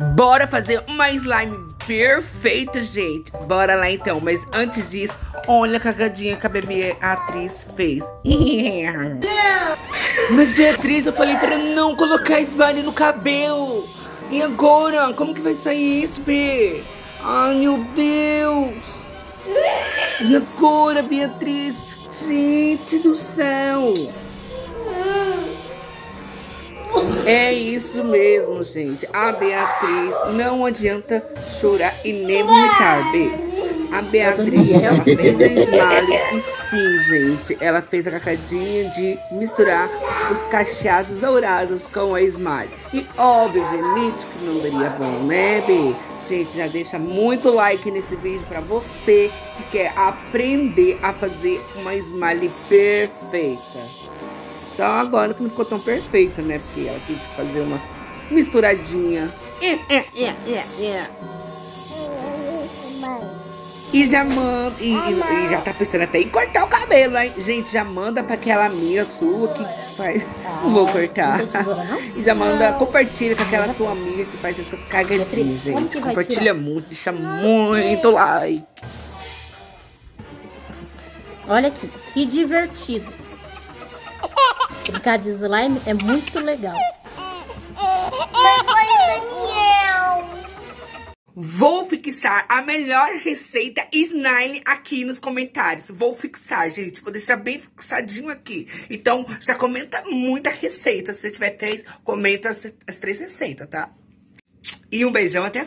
Bora fazer uma slime perfeita, gente. Bora lá então, mas antes disso, olha a cagadinha que a Beatriz fez. Mas Beatriz, eu falei pra não colocar slime no cabelo. E agora? Como que vai sair isso, B? Ai, meu Deus. E agora, Beatriz? Gente do céu. É isso mesmo, gente. A Beatriz não adianta chorar e nem vomitar, B. A Beatriz, ela fez a esmalhe e sim, gente, ela fez a cacadinha de misturar os cacheados dourados com a esmalhe. E óbvio, nítido que não daria bom, né, B? Gente, já deixa muito like nesse vídeo pra você que quer aprender a fazer uma esmalhe perfeita. Só agora que não ficou tão perfeita, né? Porque ela quis fazer uma misturadinha. E já manda. E já tá pensando até em cortar o cabelo, hein? Gente, já manda pra aquela amiga sua que faz. Não vou cortar. E já manda, compartilha com aquela sua amiga que faz essas cagadinhas, gente. Compartilha muito, deixa muito like. Olha aqui, que divertido. Brincar de slime é muito legal. Mas foi Daniel. Vou fixar a melhor receita slime aqui nos comentários. Vou fixar, gente. Vou deixar bem fixadinho aqui. Então, já comenta muita receita. Se você tiver 3, comenta as 3 receitas, tá? E um beijão até...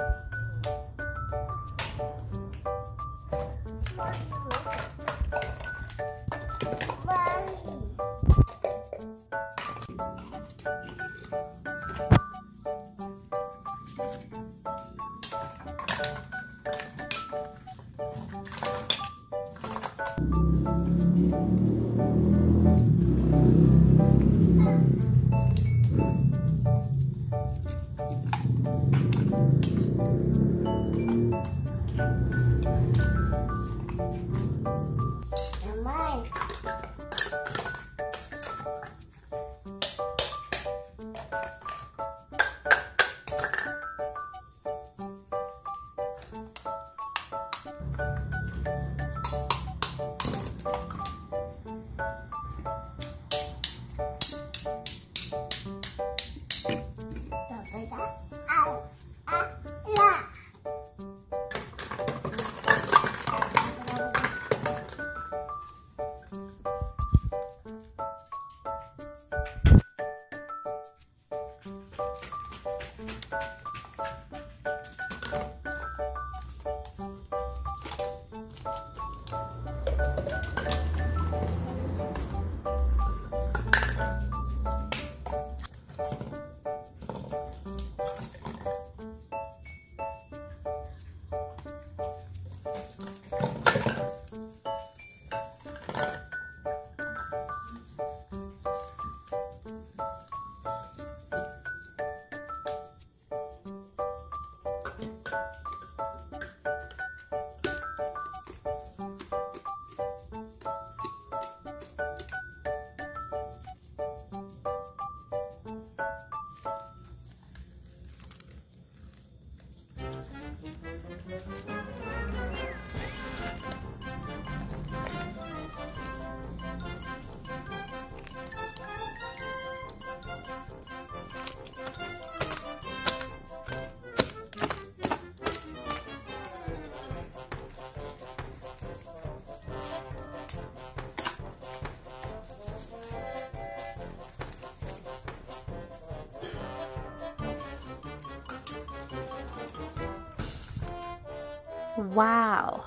Uau!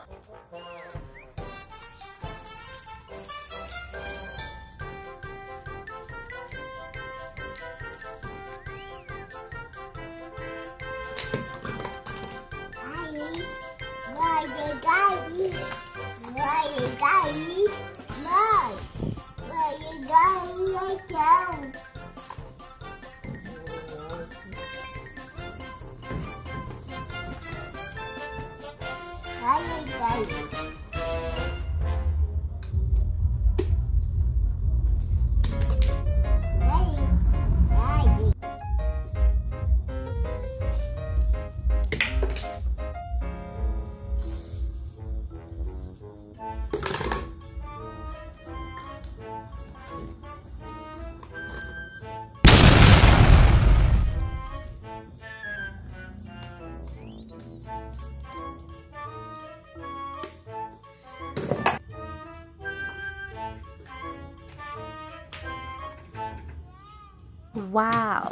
Uau!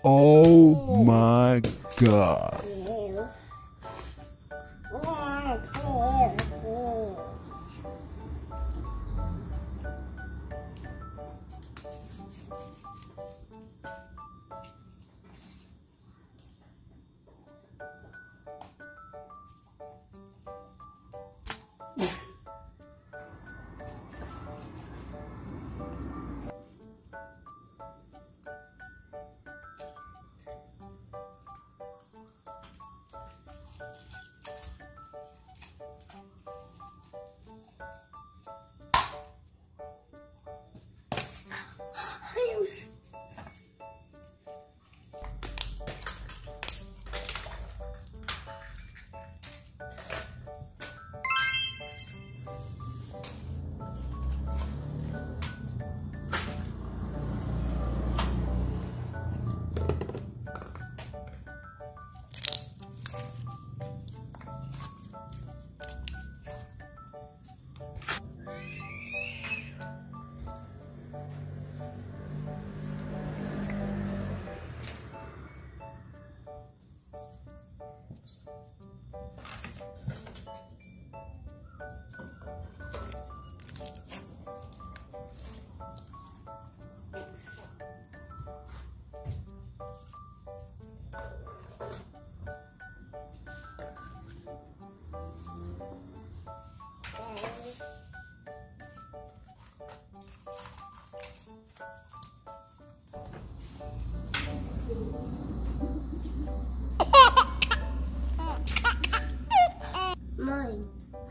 Oh my God. Mãe.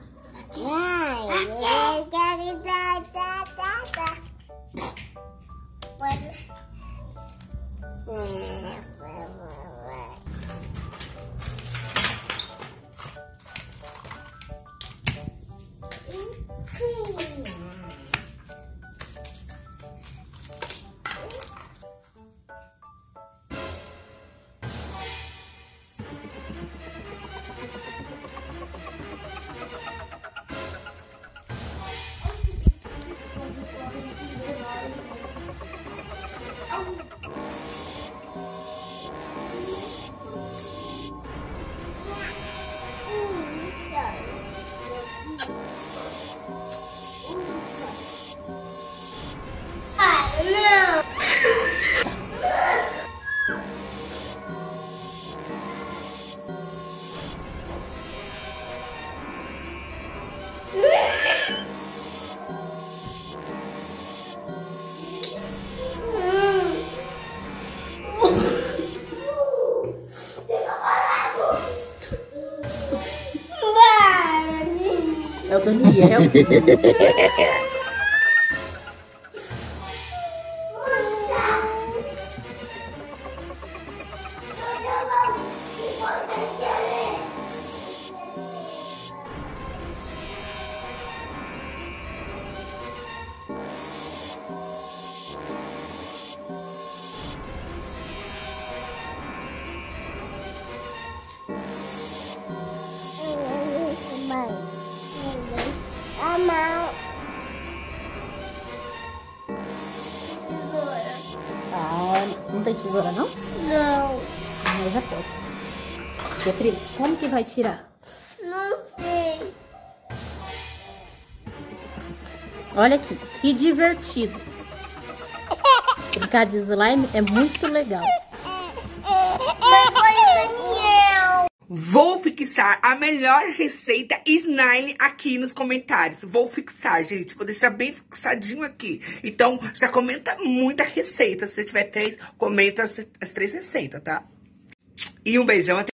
É o Daniel. Ah, não tem tesoura, não? Não. Mas já pode. Beatriz, como que vai tirar? Não sei. Olha aqui, que divertido. Brincar de slime é muito legal. Mas foi o Daniel. Vou fixar a melhor receita slime aqui nos comentários. Vou fixar, gente. Vou deixar bem fixadinho aqui. Então, já comenta muita receita. Se você tiver 3, comenta as 3 receitas, tá? E um beijão. Até